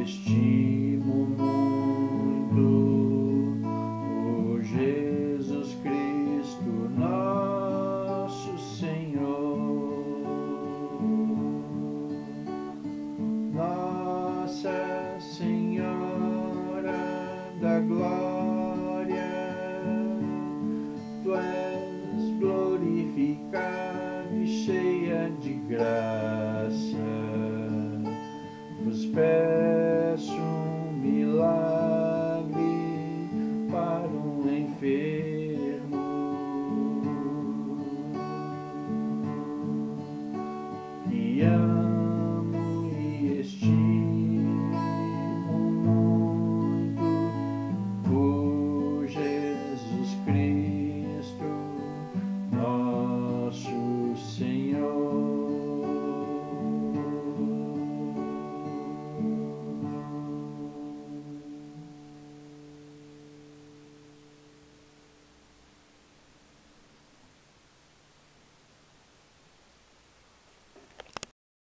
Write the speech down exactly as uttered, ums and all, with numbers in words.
estimo muito, oh Jesus Cristo, nosso Senhor. Nossa Senhora da Glória, Tu és glorificada e cheia de graça, nos pés